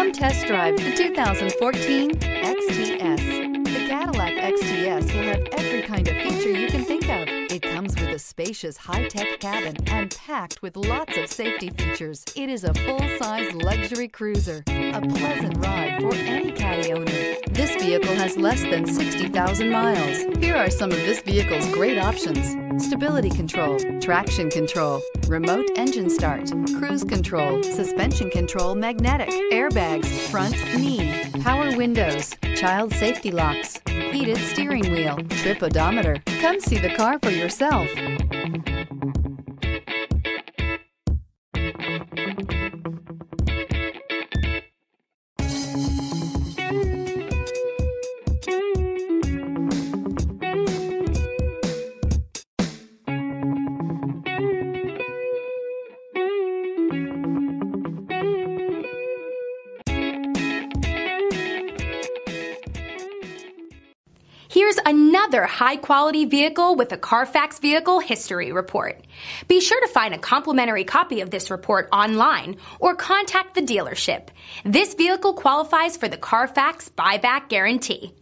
Come test drive the 2014 XTS. The Cadillac XTS will have every kind of feature you can think of. It comes with a spacious high-tech cabin and packed with lots of safety features. It is a full-size luxury cruiser, a pleasant ride for any Caddy owner. This vehicle has less than 60,000 miles. Here are some of this vehicle's great options: stability control, traction control, remote engine start, cruise control, suspension control magnetic, airbags, front knee, power windows, child safety locks, heated steering wheel, trip odometer. Come see the car for yourself. Here's another high-quality vehicle with a Carfax Vehicle History Report. Be sure to find a complimentary copy of this report online or contact the dealership. This vehicle qualifies for the Carfax Buyback Guarantee.